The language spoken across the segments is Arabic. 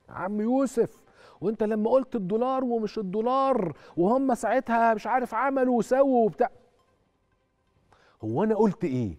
عم يوسف، وانت لما قلت الدولار ومش الدولار وهم ساعتها مش عارف عملوا وسووا وبتاع، هو انا قلت ايه؟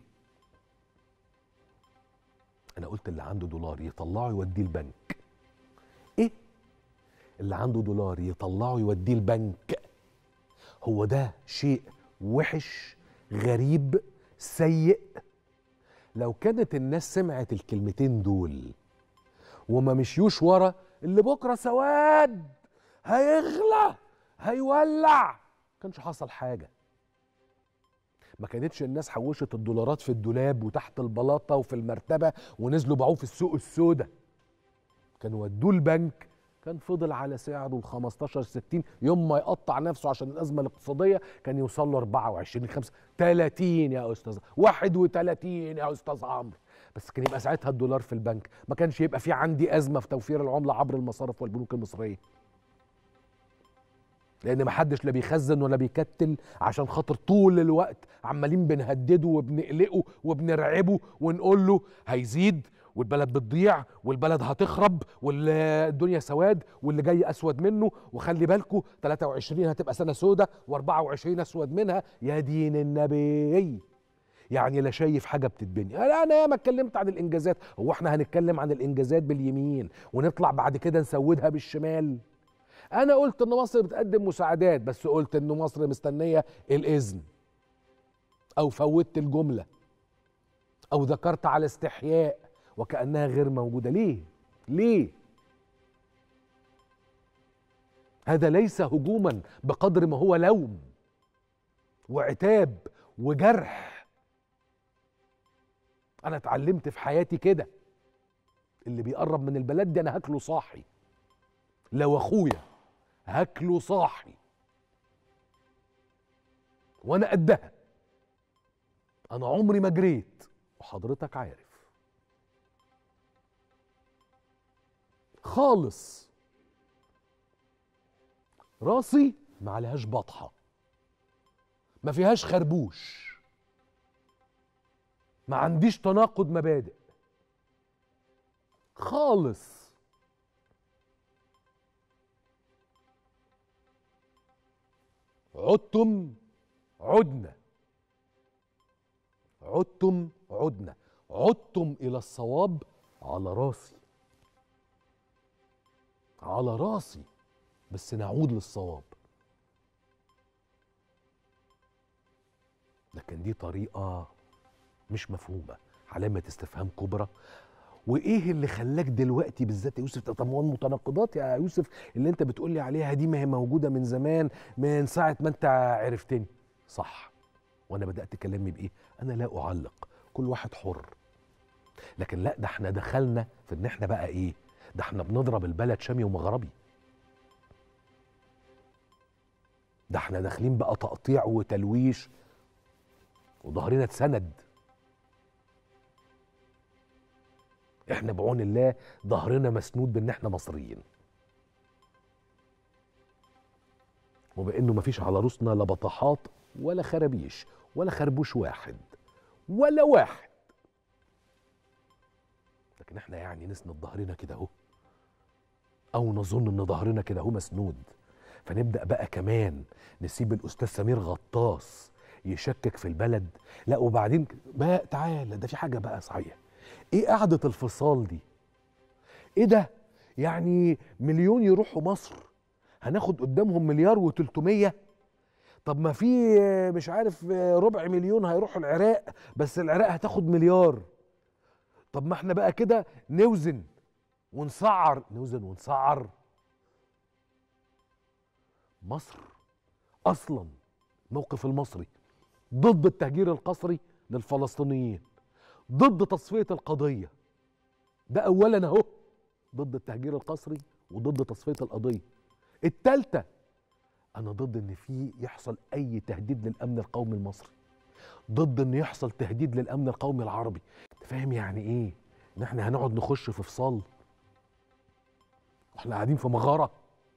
انا قلت اللي عنده دولار يطلعه يوديه البنك. ايه اللي عنده دولار يطلعه يوديه البنك؟ هو ده شيء وحش غريب سيء؟ لو كانت الناس سمعت الكلمتين دول وما مشيوش ورا اللي بكره سواد هيغلى هيولع، كانش حصل حاجه. ما كانتش الناس حوشت الدولارات في الدولاب وتحت البلاطه وفي المرتبه ونزلوا باعوه في السوق السوداء، كانوا ودوه البنك، كان فضل على سعره 15 60، يوم ما يقطع نفسه عشان الازمه الاقتصاديه كان يوصل له 24 5 30 يا استاذ، 31 يا استاذ عمرو، بس كان يبقى ساعتها الدولار في البنك، ما كانش يبقى في عندي ازمه في توفير العمله عبر المصارف والبنوك المصريه. لان ما حدش لا بيخزن ولا بيكتل عشان خاطر طول الوقت عمالين بنهدده وبنقلقه وبنرعبه ونقول له هيزيد والبلد بتضيع والبلد هتخرب والدنيا سواد واللي جاي اسود منه، وخلي بالكوا 23 هتبقى سنه سودة و24 اسود منها. يا دين النبي، يعني لا شايف حاجه بتتبني. انا ياما اتكلمت عن الانجازات، هو احنا هنتكلم عن الانجازات باليمين ونطلع بعد كده نسودها بالشمال؟ انا قلت ان مصر بتقدم مساعدات، بس قلت ان مصر مستنيه الاذن، او فوتت الجمله، او ذكرت على استحياء وكانها غير موجوده. ليه هذا ليس هجوما بقدر ما هو لوم وعتاب وجرح. انا اتعلمت في حياتي كده، اللي بيقرب من البلد دي انا هاكله صاحي، لو اخويا هاكله صاحي وانا قدها. انا عمري ما جريت وحضرتك عارف خالص، راسي ما عليهاش بطحه، ما فيهاش خربوش، ما عنديش تناقض مبادئ خالص. عدتم عدنا، عدتم عدنا، عدتم الى الصواب على راسي، على راسي، بس نعود للصواب. لكن دي طريقة مش مفهومة، علامة استفهام كبرى. وايه اللي خلاك دلوقتي بالذات يا يوسف؟ طب هو المتناقضات يا يوسف اللي انت بتقولي عليها دي ما هي موجودة من زمان، من ساعة ما انت عرفتني، صح؟ وانا بدأت كلامي بايه؟ انا لا اعلق، كل واحد حر. لكن لا، ده احنا دخلنا في ان احنا بقى ايه؟ ده احنا بنضرب البلد شامي ومغربي، ده احنا داخلين بقى تقطيع وتلويش وظهرنا اتسند. احنا بعون الله ظهرنا مسنود بان احنا مصريين، وبانه مفيش على روسنا لا بطاحات ولا خرابيش ولا خربوش واحد ولا واحد. لكن احنا يعني نسند ظهرنا كده اهو، او نظن ان ظهرنا كده اهو مسنود، فنبدا بقى كمان نسيب الاستاذ سمير غطاس يشكك في البلد. لا وبعدين بقى تعالى، ده في حاجه بقى صحيح، ايه قعده الفصال دي؟ ايه ده؟ يعني مليون يروحوا مصر هناخد قدامهم مليار و300؟ طب ما في مش عارف ربع مليون هيروحوا العراق، بس العراق هتاخد مليار. طب ما احنا بقى كده نوزن ونسعر، نوزن ونسعر. مصر اصلا الموقف المصري ضد التهجير القسري للفلسطينيين، ضد تصفية القضية، ده اولا اهو، ضد التهجير القسري وضد تصفية القضية. التالتة، انا ضد ان في يحصل اي تهديد للامن القومي المصري، ضد ان يحصل تهديد للامن القومي العربي. فاهم يعني ايه ان احنا هنقعد نخش في فصال واحنا قاعدين في مغارة؟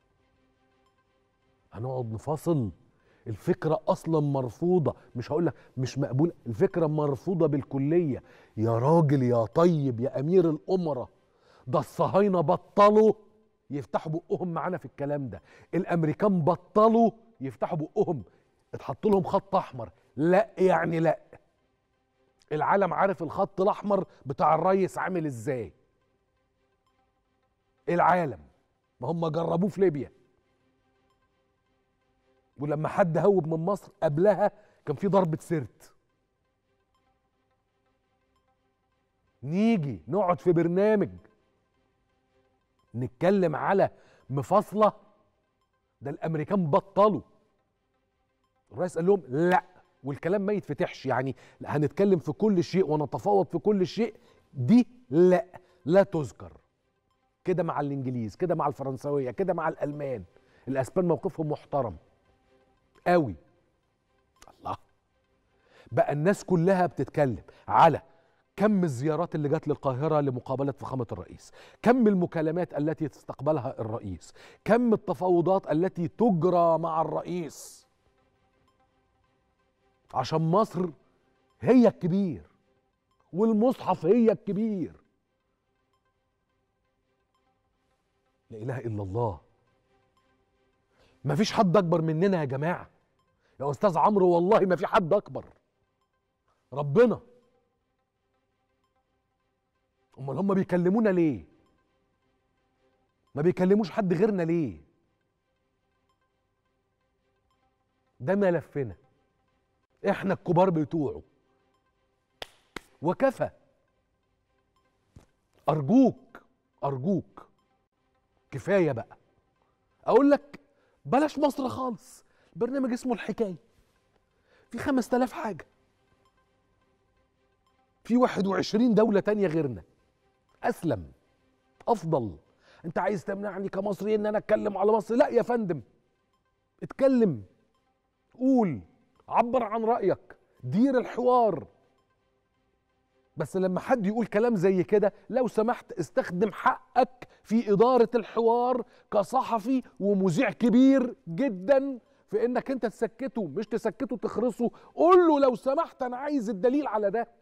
هنقعد نفاصل؟ الفكرة اصلا مرفوضة، مش هقول لك مش مقبولة، الفكرة مرفوضة بالكلية. يا راجل يا طيب يا امير الامراء، ده الصهاينة بطلوا يفتحوا بقهم معانا في الكلام ده. الامريكان بطلوا يفتحوا بقهم، اتحط لهم خط احمر. لا يعني لا. العالم عارف الخط الاحمر بتاع الريس عامل ازاي. العالم ما هم جربوه في ليبيا، ولما حد هوب من مصر قبلها كان في ضربة سرت. نيجي نقعد في برنامج نتكلم على مفاصلة، ده الامريكان بطلوا. الرئيس قال لهم لا، والكلام ما يتفتحش، يعني هنتكلم في كل شيء ونتفاوض في كل شيء، دي لا تذكر. كده مع الانجليز، كده مع الفرنسويه، كده مع الالمان. الاسبان موقفهم محترم قوي. الله، بقى الناس كلها بتتكلم على كم الزيارات اللي جت للقاهرة لمقابلة فخامة الرئيس، كم المكالمات التي تستقبلها الرئيس، كم التفاوضات التي تجرى مع الرئيس، عشان مصر هي الكبير والمصحف هي الكبير. لا إله إلا الله. مفيش حد أكبر مننا يا جماعة. يا أستاذ عمرو والله ما في حد أكبر، ربنا. امال هم بيكلمونا ليه؟ ما بيكلموش حد غيرنا ليه؟ ده ملفنا، احنا الكبار بتوعه، وكفى. ارجوك ارجوك كفايه بقى. اقول لك بلاش مصر خالص، برنامج اسمه الحكايه، في 5000 حاجه، في 21 دوله تانية غيرنا اسلم افضل. انت عايز تمنعني كمصري ان انا اتكلم على مصر؟ لا يا فندم، اتكلم، قول، عبر عن رايك، دير الحوار. بس لما حد يقول كلام زي كده لو سمحت استخدم حقك في اداره الحوار كصحفي ومذيع كبير جدا في انك انت تسكته، مش تسكته تخرسه. قول له لو سمحت انا عايز الدليل على ده.